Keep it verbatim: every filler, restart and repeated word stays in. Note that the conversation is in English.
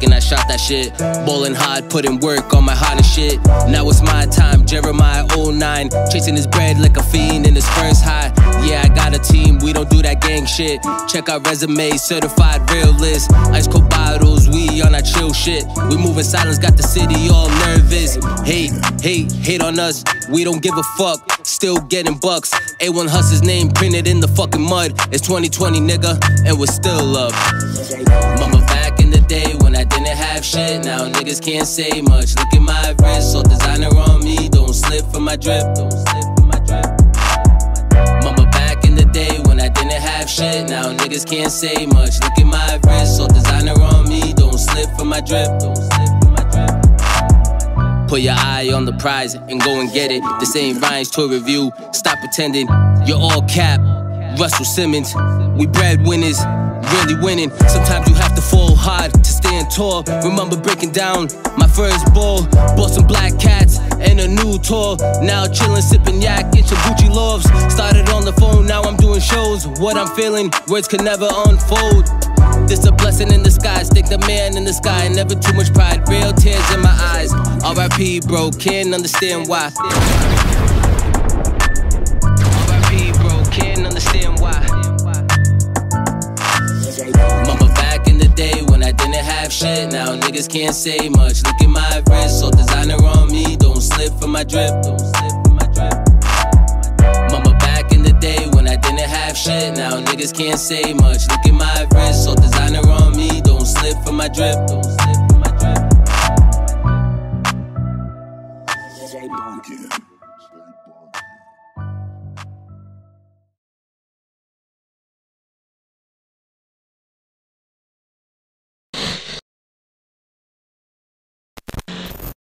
and I shot that shit. Ballin' hard, putting work on my heart and shit. Now it's my time, Jeremiah oh nine. Chasing his bread like a fiend in his first high. Yeah, I got a team, we don't do that gang shit. Check our resume, certified realist. Ice cold bottles, we on that chill shit. We move in silence, got the city all nervous. Hate, hate, hate on us, we don't give a fuck. Still getting bucks. A one Hust's name printed in the fucking mud. It's twenty twenty, nigga, and we're still up. Mama, back in the day when I didn't have shit, now niggas can't say much. Look at my wrist, all designer on me. Don't slip from my drip, don't slip from my drip. Mama, back in the day when I didn't have shit, now niggas can't say much. Look at my wrist, all designer on me. Don't slip from my drip, don't slip from my drip. Put your eye on the prize and go and get it. This ain't Ryan's tour review. Stop pretending you're all cap. Russell Simmons, we breadwinners, really winning. Sometimes you have to fall hard to stand tall. Remember breaking down my first ball. Bought some black cats and a new tour. Now chillin', sippin' yak, itchin' Gucci loaves. Started on the phone, now I'm doing shows. What I'm feeling, words can never unfold. This a blessing in disguise, think the man in the sky. Never too much pride, real tears in my eyes. R I P bro, can't understand why. R I P bro, can't understand why. Mama, back in the day when I didn't have shit, now niggas can't say much. Look at my wrist, all designer on me. Don't slip from my drip, don't slip from my drip. Mama, back in the day when I didn't have shit, now niggas can't say much. Look at my wrist, all designer on me. Don't slip from my drip, don't slip from my drip.